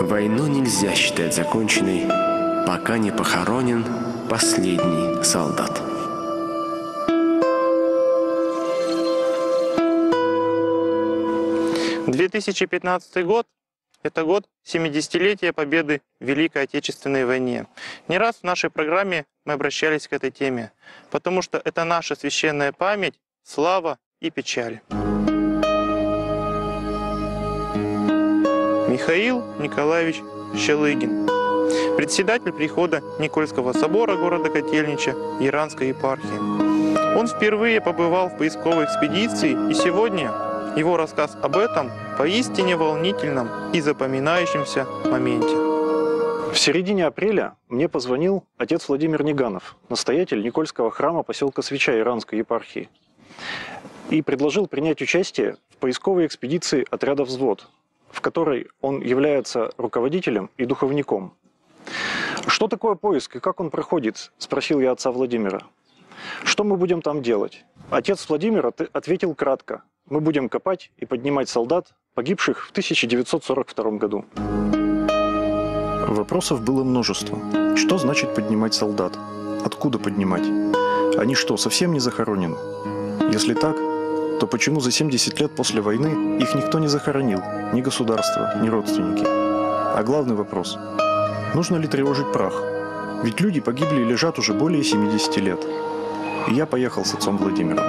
Войну нельзя считать законченной, пока не похоронен последний солдат. — 2015 год – это год 70-летия победы в Великой Отечественной войне. Не раз в нашей программе мы обращались к этой теме, потому что это наша священная память, слава и печаль. Михаил Николаевич Щелыгин, председатель прихода Никольского собора города Котельнича Яранской епархии. Он впервые побывал в поисковой экспедиции, и сегодня его рассказ об этом поистине волнительном и запоминающемся моменте. В середине апреля мне позвонил отец Владимир Неганов, настоятель Никольского храма поселка Свеча Яранской епархии, и предложил принять участие в поисковой экспедиции отряда «Взвод», в которой он является руководителем и духовником. «Что такое поиск и как он проходит?» – спросил я отца Владимира. «Что мы будем там делать?» Отец Владимир ответил кратко: «Мы будем копать и поднимать солдат, погибших в 1942 году». Вопросов было множество. Что значит поднимать солдат? Откуда поднимать? Они что, совсем не захоронены? Если так, то почему за 70 лет после войны их никто не захоронил? Ни государство, ни родственники. А главный вопрос: нужно ли тревожить прах? Ведь люди погибли и лежат уже более 70 лет. И я поехал с отцом Владимиром.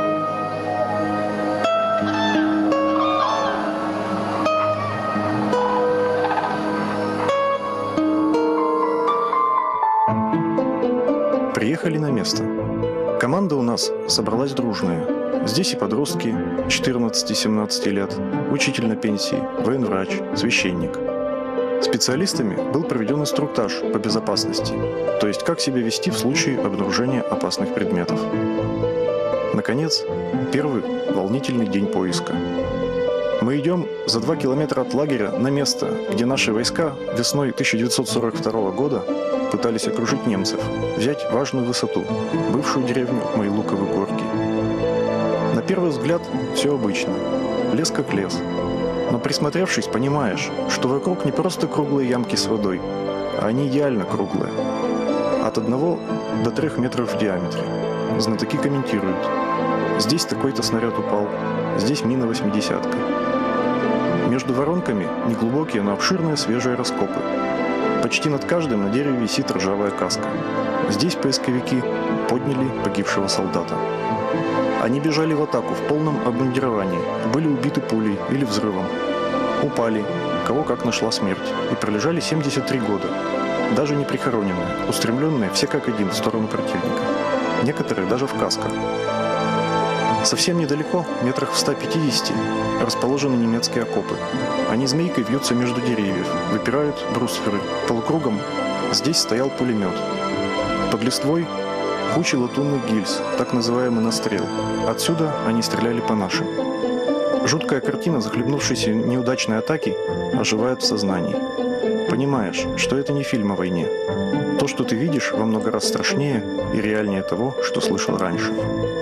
Приехали на место. Команда у нас собралась дружная. Здесь и подростки 14-17 лет, учитель на пенсии, военврач, священник. Специалистами был проведен инструктаж по безопасности, то есть как себя вести в случае обнаружения опасных предметов. Наконец, первый волнительный день поиска. Мы идем за 2 километра от лагеря на место, где наши войска весной 1942 года пытались окружить немцев, взять важную высоту, бывшую деревню Майлуковы горки. На первый взгляд все обычно, лес как лес. Но присмотревшись, понимаешь, что вокруг не просто круглые ямки с водой, а они идеально круглые. От 1 до 3 метров в диаметре. Знатоки комментируют: здесь такой-то снаряд упал, здесь мина 80-ка. Между воронками неглубокие, но обширные свежие раскопы. Почти над каждым на дереве висит ржавая каска. Здесь поисковики подняли погибшего солдата. Они бежали в атаку в полном обмундировании, были убиты пулей или взрывом. Упали, кого как нашла смерть, и пролежали 73 года. Даже не прихороненные, устремленные все как один в сторону противника. Некоторые даже в касках. Совсем недалеко, метрах в 150, расположены немецкие окопы. Они змейкой вьются между деревьев, выпирают брустверы. Полукругом здесь стоял пулемет. Под листвой куча латунных гильз, так называемый настрел. Отсюда они стреляли по нашим. Жуткая картина захлебнувшейся неудачной атаки оживает в сознании. Понимаешь, что это не фильм о войне. То, что ты видишь, во много раз страшнее и реальнее того, что слышал раньше.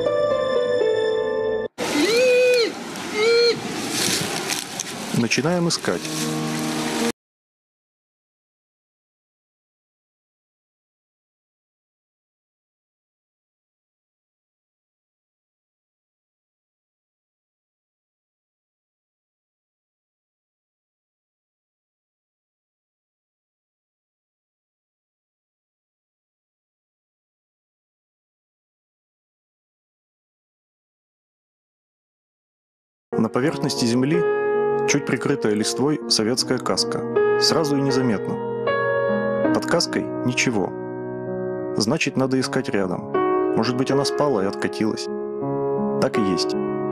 Начинаем искать. На поверхности земли, чуть прикрытая листвой, советская каска. Сразу и незаметно. Под каской ничего. Значит, надо искать рядом. Может быть, она спала и откатилась. Так и есть.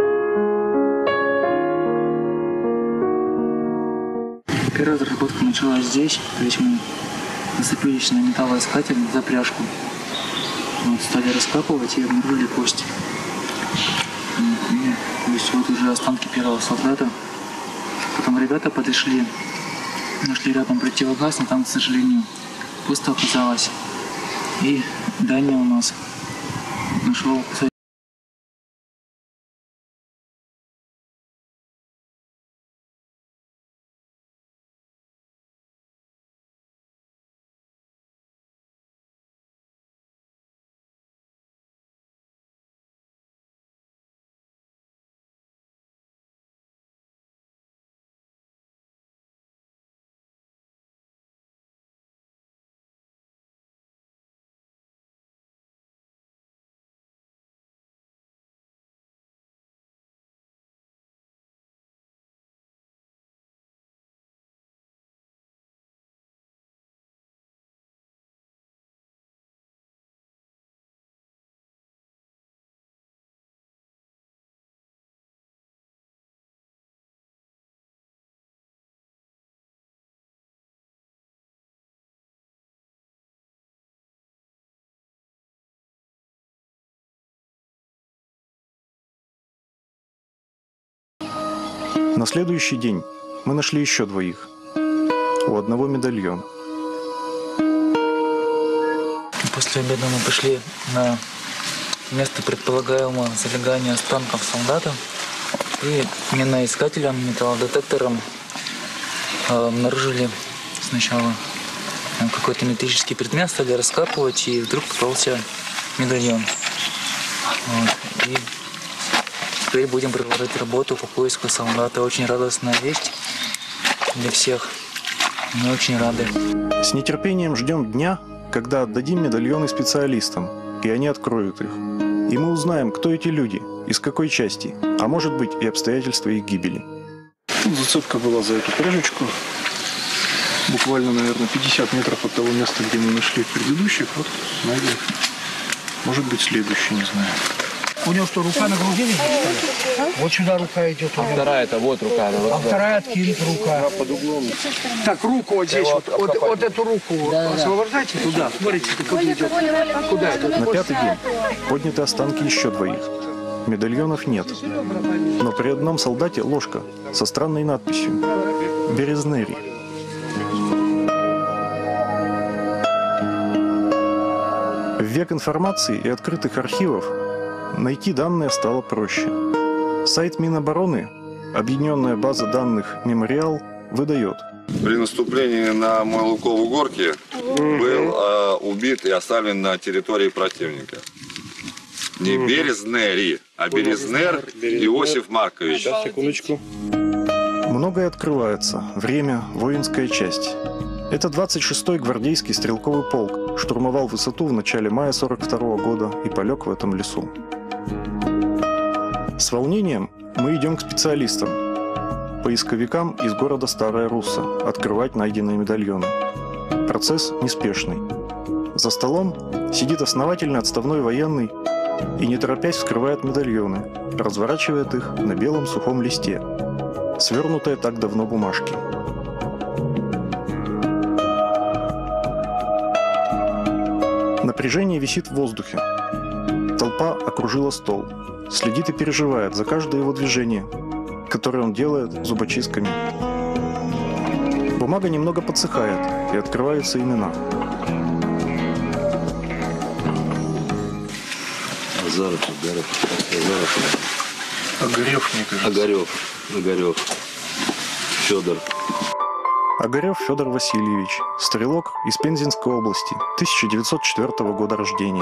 Первая разработка началась здесь, то есть мы нацепились на металлоискатель запряжку. Вот, стали раскапывать и обнаружили кость. То есть вот уже останки первого солдата. Потом ребята подошли, нашли рядом противогаз, но там, к сожалению, пусто оказалось. И Даня у нас нашел На следующий день мы нашли еще двоих. У одного медальон. После обеда мы пришли на место предполагаемого залегания останков солдата. И миноискателем, металлодетектором обнаружили сначала какой-то металлический предмет, стали раскапывать, и вдруг попался медальон. Вот. И теперь будем проводить работу по поиску солдата. Очень радостная весть для всех. Мы очень рады. С нетерпением ждем дня, когда отдадим медальоны специалистам, и они откроют их. И мы узнаем, кто эти люди, из какой части, а может быть и обстоятельства их гибели. Зацепка была за эту пряжечку. Буквально, наверное, 50 метров от того места, где мы нашли предыдущих. Вот найдем. Может быть, следующий, не знаю. У него что, рука на груди лежит, что ли? Вот сюда рука идет. А вторая-то вот рука. А вторая откинет рука. Под углом. Так, руку вот здесь, вот эту руку освобождайте туда. Смотрите, как идет. Куда это? На пятый день подняты останки еще двоих. Медальонов нет. Но при одном солдате ложка со странной надписью «Березнери». В век информации и открытых архивов найти данные стало проще. Сайт Минобороны, объединенная база данных «Мемориал», выдает. При наступлении на Майлукову горки был убит и оставлен на территории противника. Не Березнери, а Березнер Иосиф Маркович. Сейчас, секундочку. Многое открывается. Время, воинская часть. Это 26-й гвардейский стрелковый полк штурмовал высоту в начале мая 42-го года и полег в этом лесу. С волнением мы идем к специалистам, поисковикам из города Старая Русса, открывать найденные медальоны. Процесс неспешный. За столом сидит основательный отставной военный и, не торопясь, вскрывает медальоны, разворачивает их на белом сухом листе, свернутые так давно бумажки. Напряжение висит в воздухе. Толпа окружила стол, следит и переживает за каждое его движение, которое он делает зубочистками. Бумага немного подсыхает, и открываются имена. Азаров, Огарев, мне кажется. Огарев. Федор. Огарев Федор Васильевич, стрелок из Пензенской области, 1904 года рождения.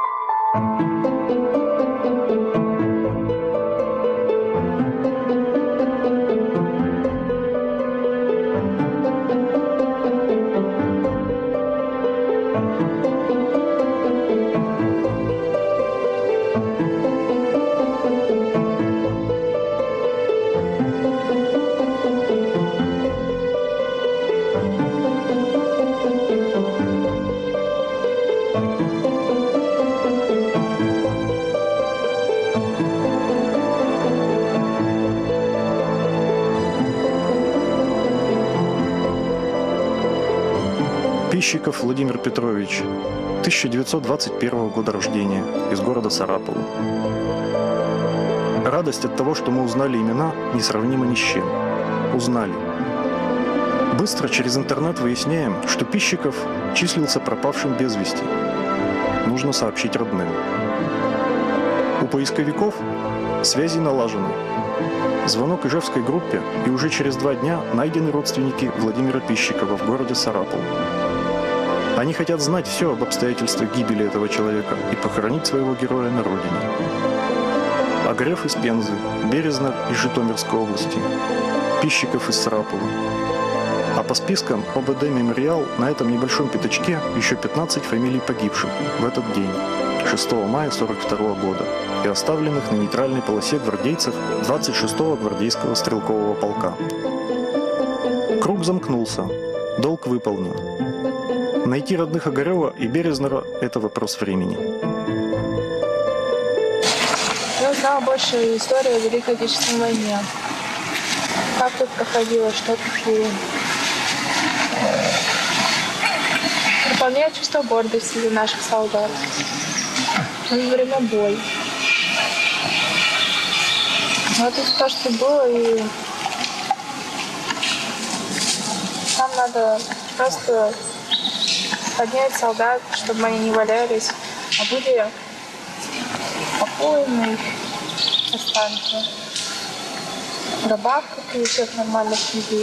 Пищиков Владимир Петрович, 1921 года рождения, из города Сарапова. Радость от того, что мы узнали имена, несравнима ни с чем. Узнали. Быстро через интернет выясняем, что Пищиков числился пропавшим без вести. Нужно сообщить родным. У поисковиков связи налажены. Звонок Ижевской группе, и уже через 2 дня найдены родственники Владимира Пищикова в городе Сарапул. Они хотят знать все об обстоятельствах гибели этого человека и похоронить своего героя на родине. Огарев из Пензы, Березнер из Житомирской области, Пищиков из Сарапула. А по спискам ОБД «Мемориал» на этом небольшом пятачке еще 15 фамилий погибших в этот день, 6 мая 1942 года, и оставленных на нейтральной полосе гвардейцев 26-го гвардейского стрелкового полка. Круг замкнулся, долг выполнен. Найти родных Огарева и Березнера – это вопрос времени. Я узнала больше историю о Великой Отечественной войне. Как тут проходило, что тут было. Наполняет чувство гордости за наших солдат. Во время боя. Вот это то, что было, и нам надо просто поднять солдат, чтобы они не валялись, а были покойные останки. В гробах, как и у всех нормальных людей.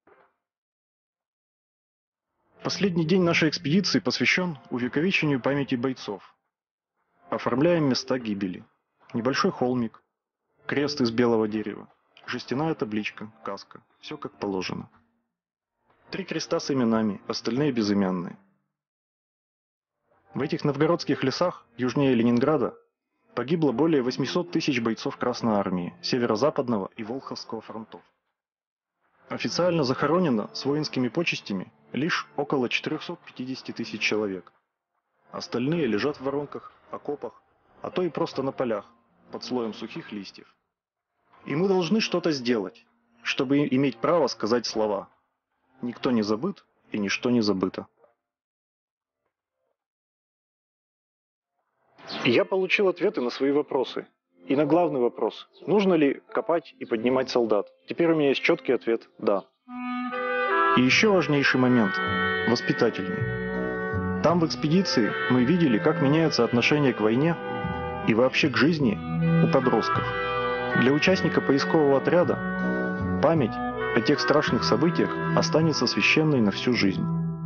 Последний день нашей экспедиции посвящен увековечению памяти бойцов. Оформляем места гибели. Небольшой холмик, крест из белого дерева, жестяная табличка, каска. Все как положено. 3 креста с именами, остальные безымянные. В этих новгородских лесах, южнее Ленинграда, погибло более 800 тысяч бойцов Красной Армии, Северо-Западного и Волховского фронтов. Официально захоронено с воинскими почестями лишь около 450 тысяч человек. Остальные лежат в воронках, окопах, а то и просто на полях, под слоем сухих листьев. И мы должны что-то сделать, чтобы иметь право сказать слова: «Никто не забыт и ничто не забыто». И я получил ответы на свои вопросы. И на главный вопрос: нужно ли копать и поднимать солдат? Теперь у меня есть четкий ответ – да. И еще важнейший момент – воспитательный. Там в экспедиции мы видели, как меняется отношение к войне и вообще к жизни у подростков. Для участника поискового отряда память о тех страшных событиях останется священной на всю жизнь.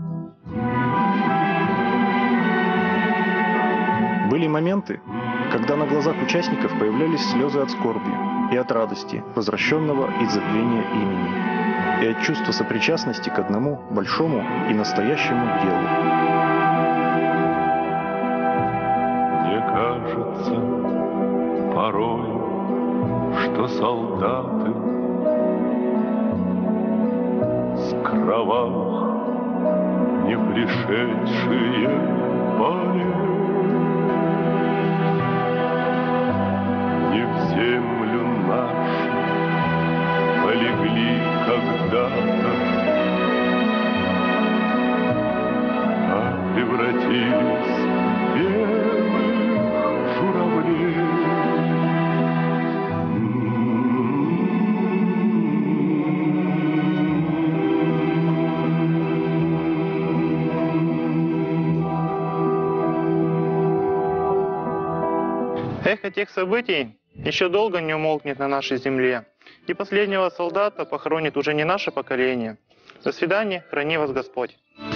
Были моменты, когда на глазах участников появлялись слезы от скорби и от радости, возвращенного из забвения имени, и от чувства сопричастности к одному большому и настоящему делу. Мне кажется порой, что солдаты с кровавых не пришедшие полей не в землю нашу полегли когда-то, а превратились в белых журавлей. Эхо тех событий еще долго не умолкнет на нашей земле, и последнего солдата похоронит уже не наше поколение. До свидания, храни вас Господь.